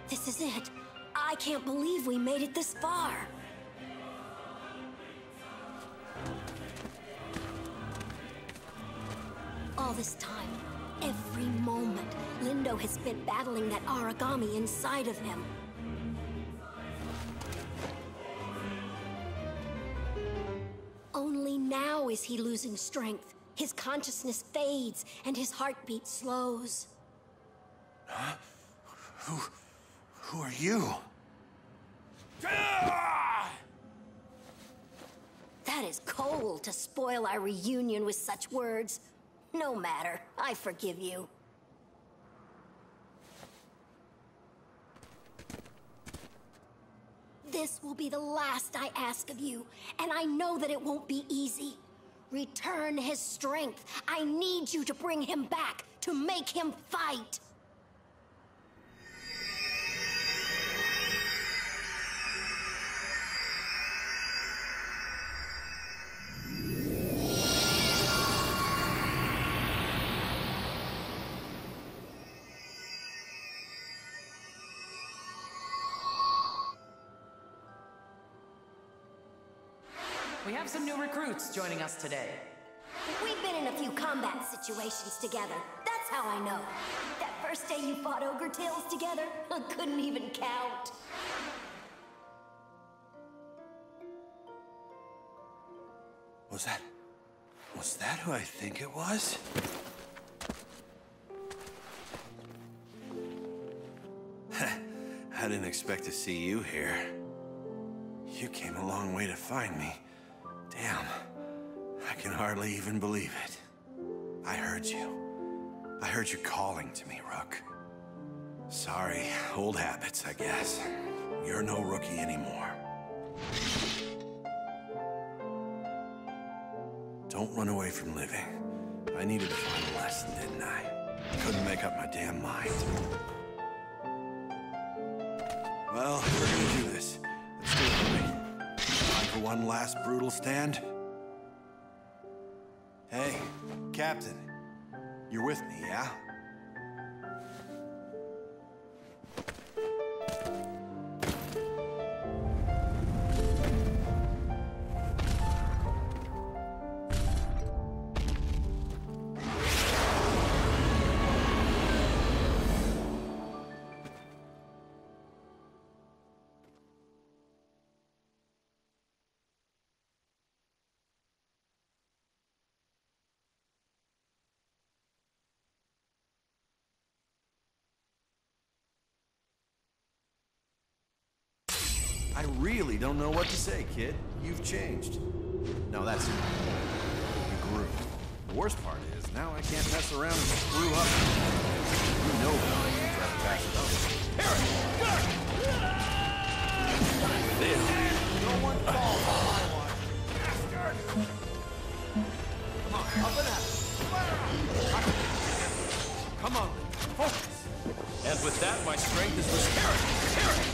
This is it. I can't believe we made it this far. All this time, every moment, Lindo has spent battling that Aragami inside of him. Only now is he losing strength. His consciousness fades and his heartbeat slows. Huh? Who are you? That is cold to spoil our reunion with such words. No matter, I forgive you. This will be the last I ask of you, and I know that it won't be easy. Return his strength. I need you to bring him back, to make him fight. We have some new recruits joining us today. We've been in a few combat situations together. That's how I know. That first day you fought Ogre Tails together, I couldn't even count. Was that who I think it was? I didn't expect to see you here. You came a long way to find me. Damn, I can hardly even believe it. I heard you. I heard you calling to me, Rook. Sorry, old habits, I guess. You're no rookie anymore. Don't run away from living. I needed to find a lesson, didn't I? Couldn't make up my damn mind. Well, we're gonna do this. Let's do it, buddy. Time for one last brutal stand? Hey, Captain. You're with me, yeah? I really don't know what to say, kid. You've changed. No, that's it. You grew. The worst part is, now I can't mess around and screw up. You know how I can try to pass it up. Eric! This. No one falls on my watch. Come on, up and at it. Come on, focus. And with that, my strength is restored. Eric!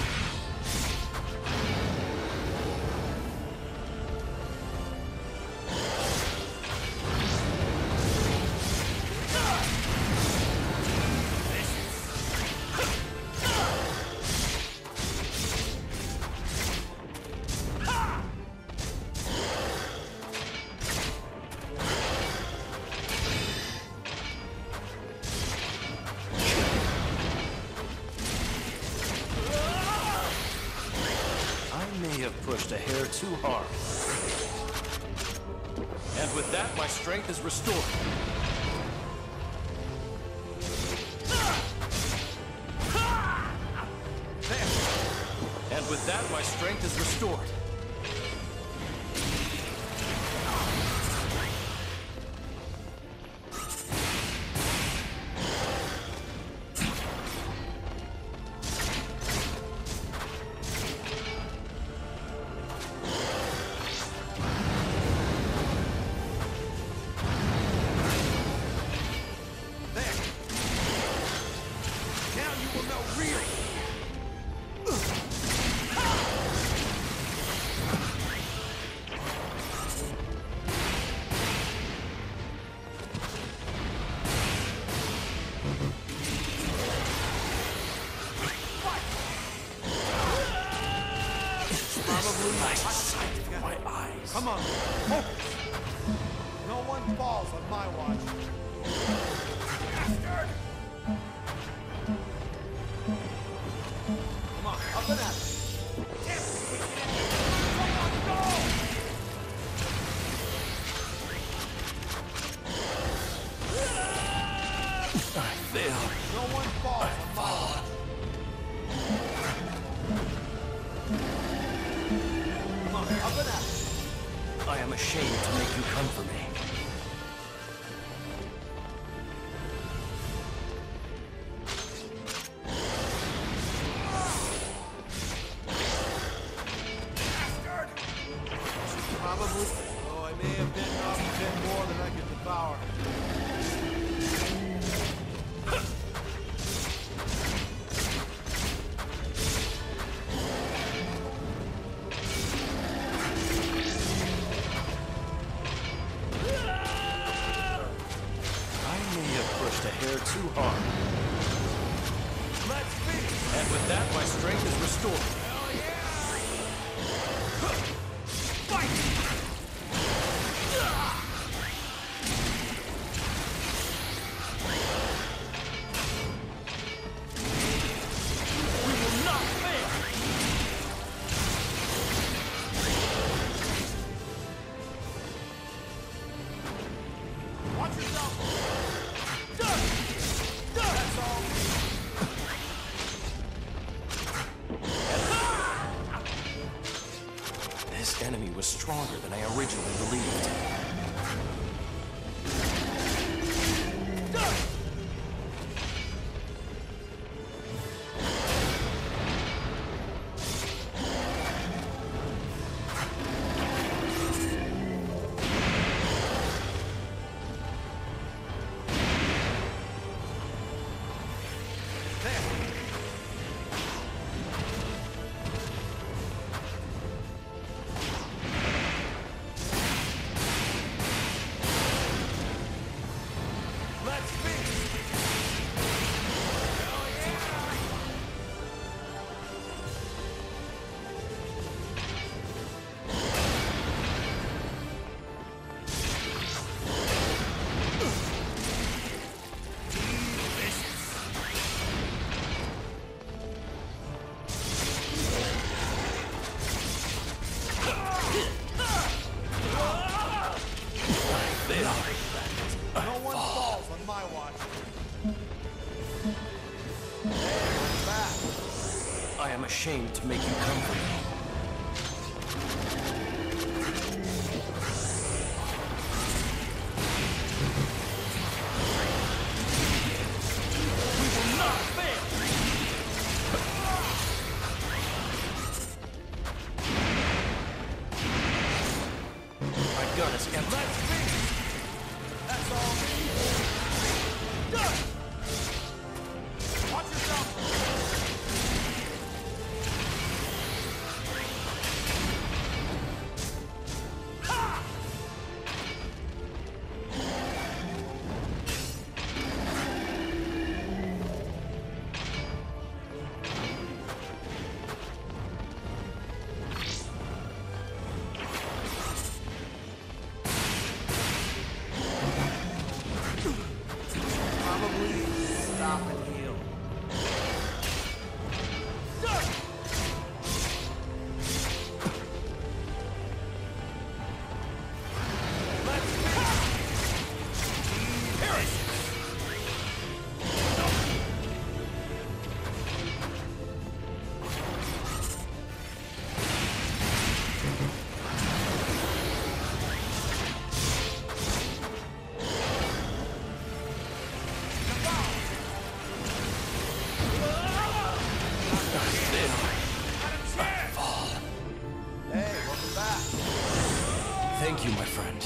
Pushed a hair too hard. And with that, my strength is restored. There. And with that, my strength is restored. sight for my eyes. Come on, focus. No one falls on my watch. Bastard! Come on, up and at it. Damn it! Come on, go! I failed. No one falls on my watch. Come on, up and at it. I am ashamed to make you come for me. Probably. Oh, I may have bitten off a bit more than I could devour. I may have pushed a hair too hard. Let's finish. And with that, my strength is restored. Hell yeah! We will not fail! Watch yourself! That's all. This enemy was stronger than I originally believed. Let's finish. Hell yeah! No one falls on my watch. Hey, we're back. I am ashamed to make you come for me. We will not fail! My gun is empty. Let's finish. That's all. Done. Watch yourself. Ha! Probably stop and heal. Done. Let's Here it is. Hey, welcome back. Thank you, my friend.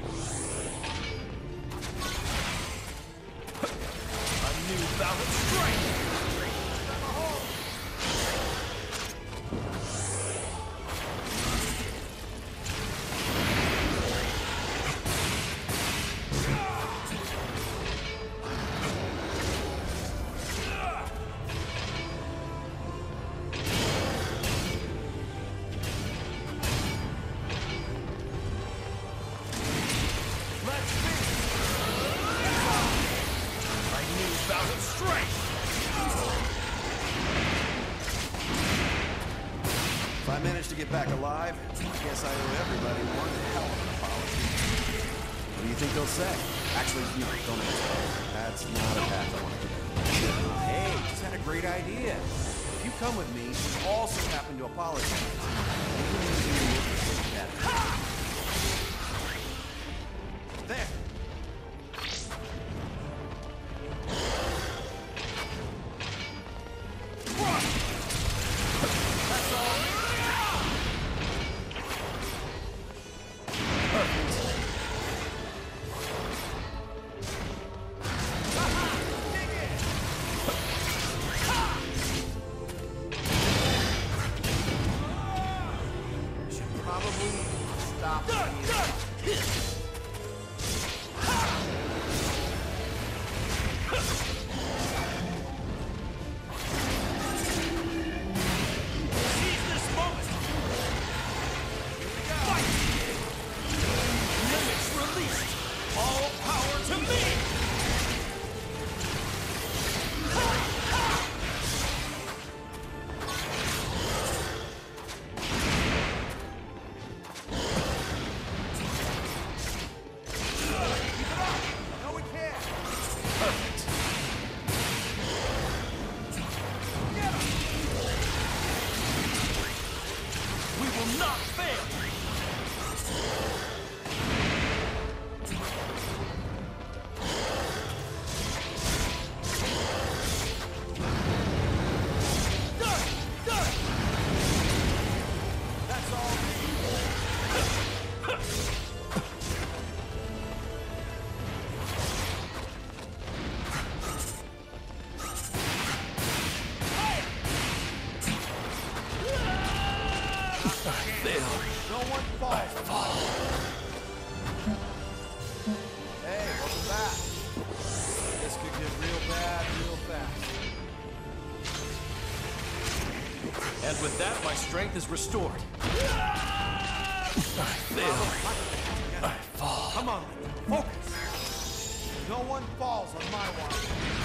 A new bout of strength. out of strength! If I manage to get back alive, I guess I owe everybody one hell of an apology. What do you think they'll say? Actually, no, don't answer. That's not a path I want to take. Hey, just had a great idea. If you come with me, you also happen to apologize. There. That's all. Hey, welcome back. This could get real bad real fast. And with that, my strength is restored. I fall. Come on, focus. No one falls on my watch.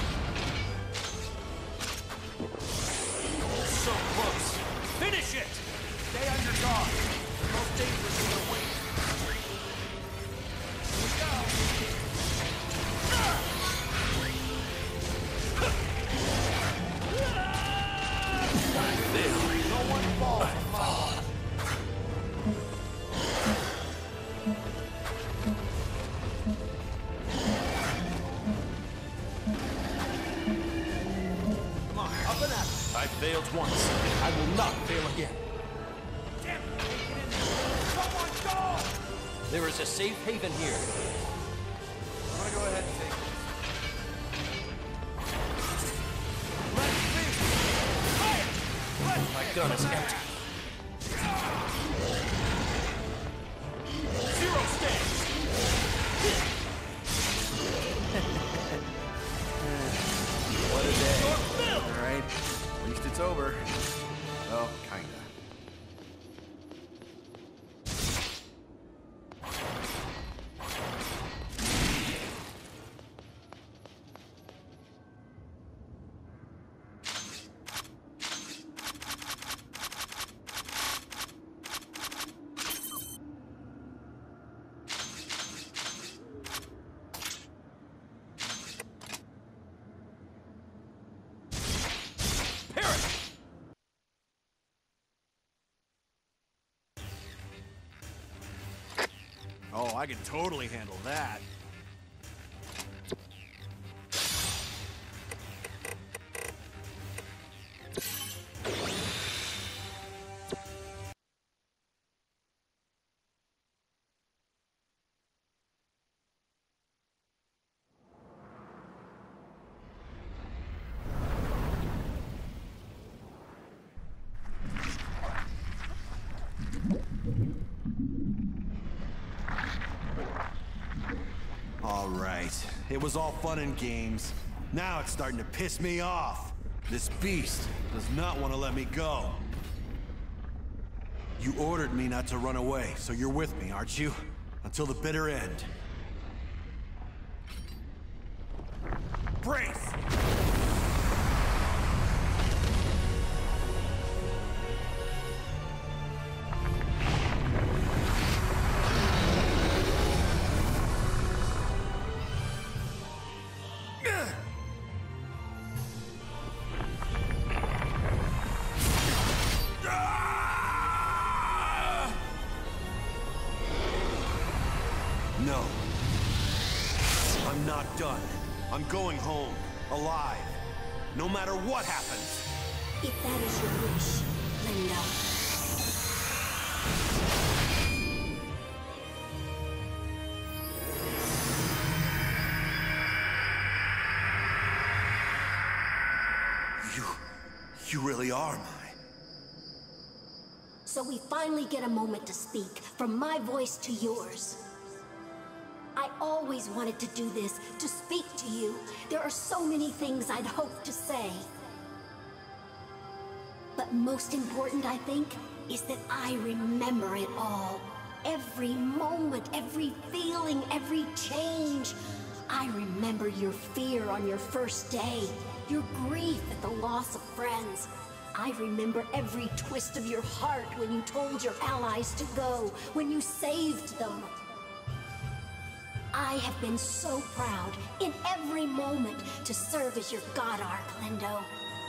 So close. Finish it! Stay on your guard. The most dangerous is the wait. Here we go. No one falls on my watch. Come on, up and at it. I failed once. I will not fail again. Damn it, can't get in there. Someone go! There is a safe haven here. I'm gonna go ahead and take this. Let's see! Fire! My gun is empty. Zero stance! What a day. All right, at least it's over. Well, kinda. Oh, I can totally handle that. All right, it was all fun and games. Now it's starting to piss me off. This beast does not want to let me go. You ordered me not to run away, so you're with me, aren't you? Until the bitter end. Brace! done. I'm going home, alive, no matter what happens. If that is your wish, Linda. You really are mine. So we finally get a moment to speak, from my voice to yours. I always wanted to do this, to speak to you. There are so many things I'd hoped to say. But most important, I think, is that I remember it all. Every moment, every feeling, every change. I remember your fear on your first day, your grief at the loss of friends. I remember every twist of your heart when you told your allies to go, when you saved them. I have been so proud, in every moment, to serve as your God Ark, Lindo.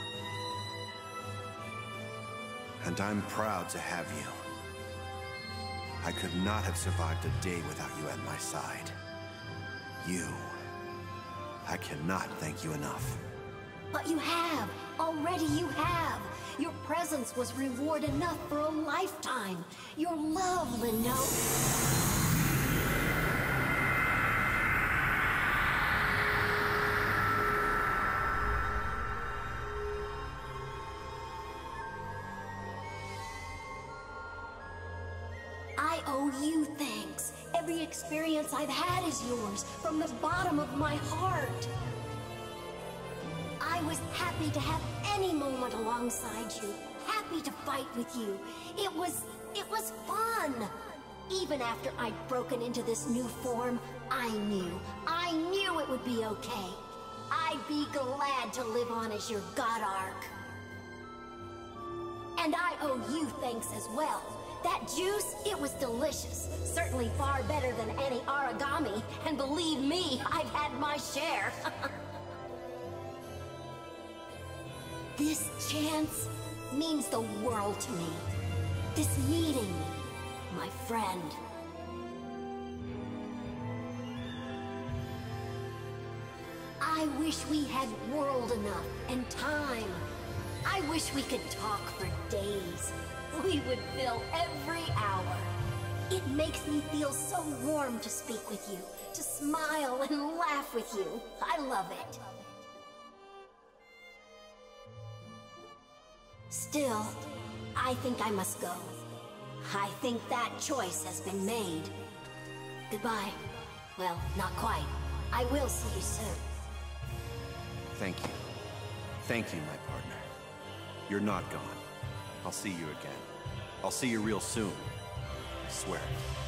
And I'm proud to have you. I could not have survived a day without you at my side. You. I cannot thank you enough. But you have. Already you have. Your presence was reward enough for a lifetime. Your love, Lindo. I owe you thanks. Every experience I've had is yours, from the bottom of my heart. I was happy to have any moment alongside you, happy to fight with you. It was fun. Even after I'd broken into this new form, I knew it would be okay. I'd be glad to live on as your God Ark. And I owe you thanks as well. That juice, it was delicious. Certainly far better than any origami. And believe me, I've had my share. This chance means the world to me. This meeting, my friend. I wish we had world enough and time. I wish we could talk for days. We would fill every hour. It makes me feel so warm to speak with you, to smile and laugh with you. I love it. Still, I think I must go. I think that choice has been made. Goodbye. Well, not quite. I will see you soon. Thank you. Thank you, my partner. You're not gone. I'll see you again. I'll see you real soon. I swear.